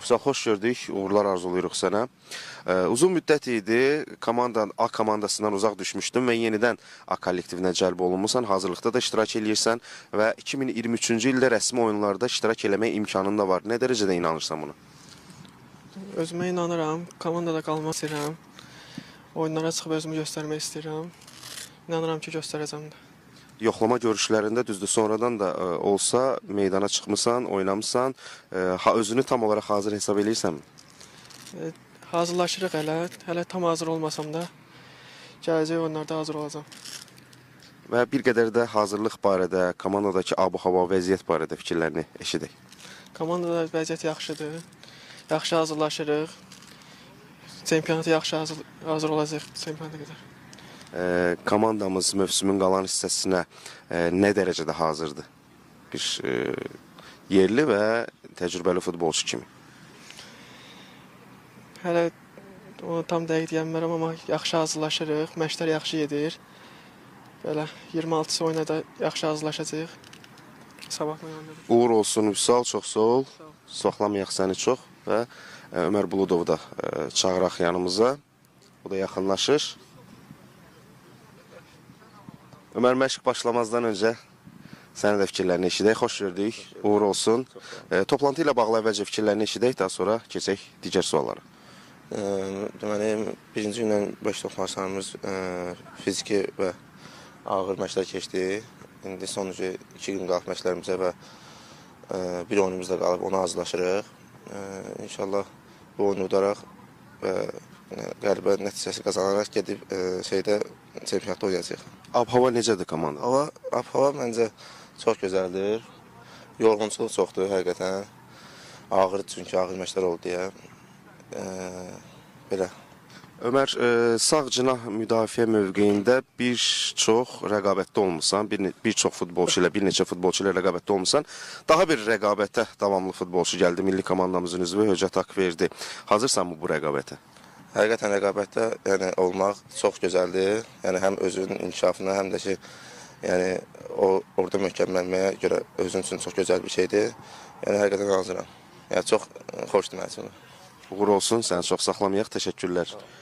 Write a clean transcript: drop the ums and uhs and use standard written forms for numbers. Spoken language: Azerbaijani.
Vüsal, xoş gördük, uğurlar arzuluyuruq sənə. Uzun müddət idi, A komandasından uzaq düşmüşdün və yenidən A kollektivinə cəlb olunmusan, hazırlıqda da iştirak edirsən və 2023-cü ildə rəsmi oyunlarda iştirak eləmək imkanın da var. Nə dərəcədə inanırsan buna? Özümə inanıram, komandada qalmaq istəyirəm, oyunlara çıxıb özümü göstərmək istəyirəm. İnanıram ki, göstərəcəm də. Yoxlama görüşlərində düzdür, sonradan da olsa meydana çıxmısan, oynamısan, özünü tam olaraq hazır hesab edirsən? Hazırlaşırıq hələ tam hazır olmasam da gələcək oyunlarda hazır olacam. Və bir qədər də hazırlıq barədə, komandadakı ab-hava, vəziyyət barədə fikirlərini eşidək. Komandada vəziyyət yaxşıdır, yaxşı hazırlaşırıq, çempionata yaxşı hazır olacaq çempionata qədər. Komandamız mövsümün qalan hissəsinə nə dərəcədə hazırdır? Bir yerli və təcrübəli futbolçu kimi. Hələ onu tam dəqiq deyəmərəm, amma yaxşı hazırlaşırıq, məşqlər yaxşı gedir. Belə 26-sı oyuna da yaxşı hazırlaşacağıq. Sabah oynayacağıq. Uğur olsun Vüsal, çox sağ ol. Saxlamayaq səni çox və Ömər Buludovu da çağıraq yanımıza. O da yaxınlaşır. Ömər, məşq başlamazdan öncə sənə də fikirlərini eşidək. Xoş gördük, uğur olsun. Toplantı ilə bağlı əvvəlcə fikirlərini eşidək, daha sonra keçək digər suallara. Deməli, birinci gündən baş toxunarsanımız fiziki və ağır məşqlər keçdi. İndi son 2 gün qalıb məşqlərimizə və bir oyunumuzda qalıb ona hazırlaşırıq. İnşallah bu oyunu udaraq və qəlibə nəticəsi qazanaraq gedib çempionatda oynayacaq. Ab-hava necədir komanda? Ab-hava məncə çox gözəldir. Yorğunçuluq çoxdur həqiqətən. Ağır, çünki ağır məşqlər oldu deyə. Belə. Ömər, sağ cinah müdafiə mövqeyində bir çox rəqabətdə olmusan, bir çox futbolçu ilə, bir neçə futbolçu ilə rəqabətdə olmusan. Daha bir rəqabətə davamlı futbolçu gəldi, milli komandamızın üzvü Höcət Akverdi. Hazırsanmı bu rəqabətə? Həqiqətən rəqabətdə olmaq çox gözəldir. Yəni həm özünün inkişafına, həm də ki, orada möhkəmlənməyə görə özün üçün çox gözəl bir şeydir. Yəni həqiqətən hazıram. Yəni çox xoşdur mənim üçün. Uğur olsun, səni çox saxlamayaq. Təşəkkürlər.